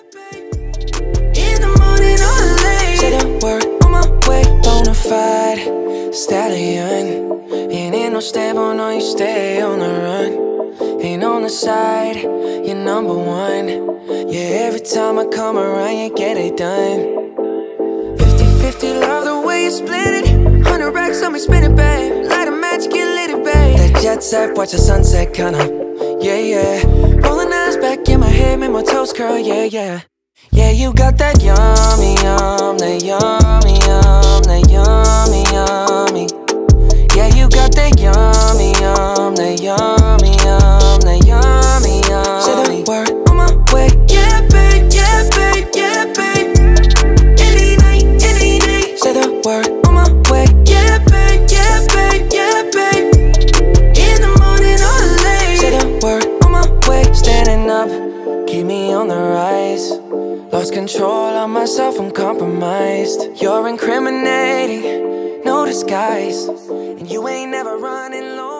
In the morning or late, say the word, on my way. Bonafide stallion. Ain't no stable, no, you stay on the run. Ain't on the side, you're number one. Yeah, every time I come around, you get it done. 50-50, love the way you split it. 100 racks on me, spin it, babe. Light a match, get lit, babe. That jet set, watch the sunset, kinda. Yeah, yeah. Rolling eyes back in my head, make my toes curl, yeah, yeah. Yeah, you got that yummy, yum, that yummy, yum, that yummy, yummy. Yeah, you got that yummy, yum, that yummy, yum, that yummy, yummy. Say the word, on my way. Yeah, babe, yeah, babe, yeah, babe. Any night, any day. Say the word, on my way. Yeah, babe, yeah, babe, yeah, babe. In the morning or late. Say the word, on my way. Standing up, keep me on the rise. Lost control of myself, I'm compromised. You're incriminating, no disguise. And you ain't never running low.